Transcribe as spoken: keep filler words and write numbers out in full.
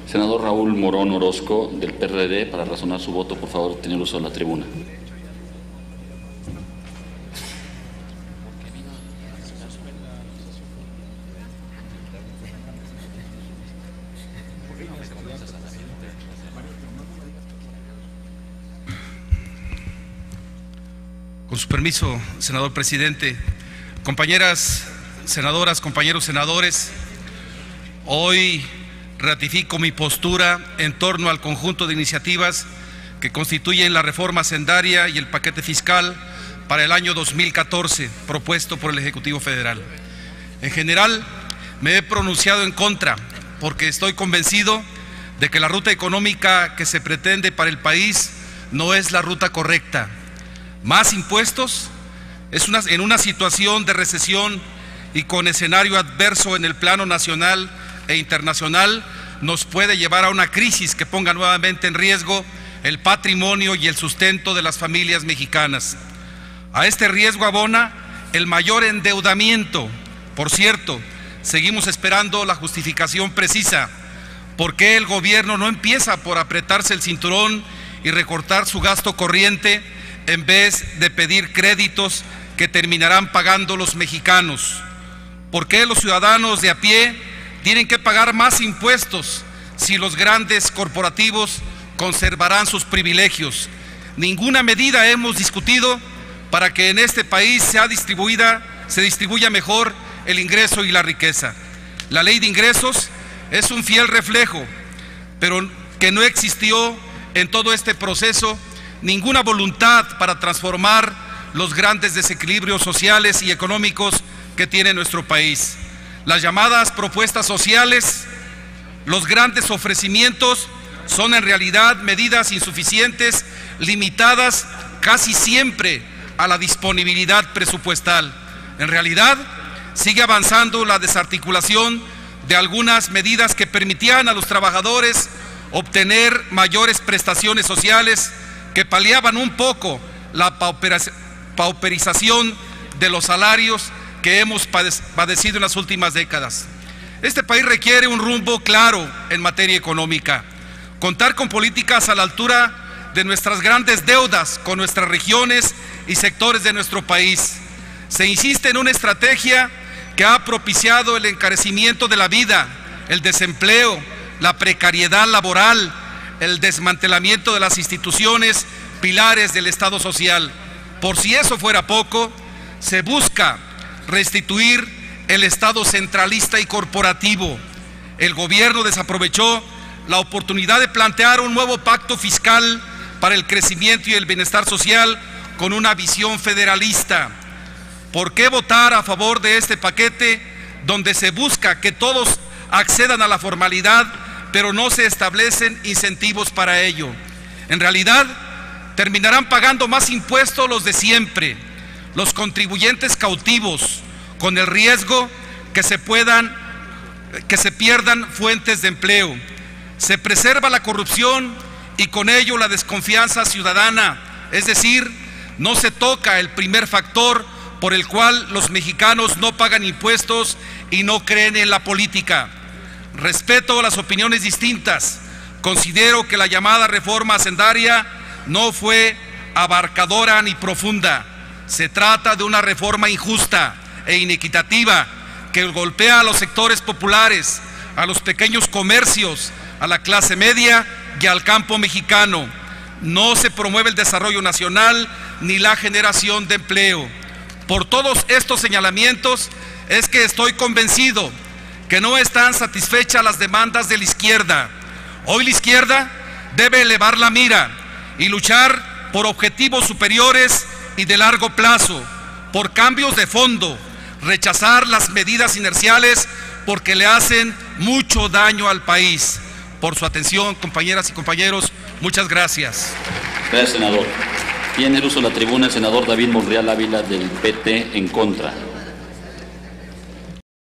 Senador Raúl Morón Orozco, del P R D, para razonar su voto, por favor, tener uso de la tribuna. Con su permiso, senador presidente, compañeras senadoras, compañeros senadores, hoy ratifico mi postura en torno al conjunto de iniciativas que constituyen la reforma hacendaria y el paquete fiscal para el año dos mil catorce, propuesto por el Ejecutivo Federal. En general, me he pronunciado en contra, porque estoy convencido de que la ruta económica que se pretende para el país no es la ruta correcta. Más impuestos es una, en una situación de recesión y con escenario adverso en el plano nacional e internacional, nos puede llevar a una crisis que ponga nuevamente en riesgo el patrimonio y el sustento de las familias mexicanas. A este riesgo abona el mayor endeudamiento. Por cierto, seguimos esperando la justificación precisa. ¿Por qué el gobierno no empieza por apretarse el cinturón y recortar su gasto corriente en vez de pedir créditos que terminarán pagando los mexicanos? ¿Por qué los ciudadanos de a pie tienen que pagar más impuestos si los grandes corporativos conservarán sus privilegios? Ninguna medida hemos discutido para que en este país sea distribuida, se distribuya mejor el ingreso y la riqueza. La ley de ingresos es un fiel reflejo, pero que no existió en todo este proceso ninguna voluntad para transformar los grandes desequilibrios sociales y económicos que tiene nuestro país. Las llamadas propuestas sociales, los grandes ofrecimientos, son en realidad medidas insuficientes, limitadas casi siempre a la disponibilidad presupuestal. En realidad, sigue avanzando la desarticulación de algunas medidas que permitían a los trabajadores obtener mayores prestaciones sociales que paliaban un poco la pauperización de los salarios que hemos padecido en las últimas décadas. Este país requiere un rumbo claro en materia económica, contar con políticas a la altura de nuestras grandes deudas con nuestras regiones y sectores de nuestro país. Se insiste en una estrategia que ha propiciado el encarecimiento de la vida, el desempleo, la precariedad laboral, el desmantelamiento de las instituciones pilares del Estado social. Por si eso fuera poco, se busca restituir el Estado centralista y corporativo. El gobierno desaprovechó la oportunidad de plantear un nuevo pacto fiscal para el crecimiento y el bienestar social con una visión federalista. ¿Por qué votar a favor de este paquete donde se busca que todos accedan a la formalidad, pero no se establecen incentivos para ello? En realidad, terminarán pagando más impuestos los de siempre, los contribuyentes cautivos, con el riesgo que se puedan, que se pierdan fuentes de empleo. Se preserva la corrupción y con ello la desconfianza ciudadana, es decir, no se toca el primer factor por el cual los mexicanos no pagan impuestos y no creen en la política. Respeto las opiniones distintas. Considero que la llamada reforma hacendaria no fue abarcadora ni profunda. Se trata de una reforma injusta e inequitativa que golpea a los sectores populares, a los pequeños comercios, a la clase media y al campo mexicano. No se promueve el desarrollo nacional ni la generación de empleo. Por todos estos señalamientos es que estoy convencido que no están satisfechas las demandas de la izquierda. Hoy la izquierda debe elevar la mira y luchar por objetivos superiores y de largo plazo, por cambios de fondo, rechazar las medidas inerciales porque le hacen mucho daño al país. Por su atención, compañeras y compañeros, muchas gracias. Gracias, senador. Tiene el uso de la tribuna el senador David Monreal Ávila, del P T, en contra.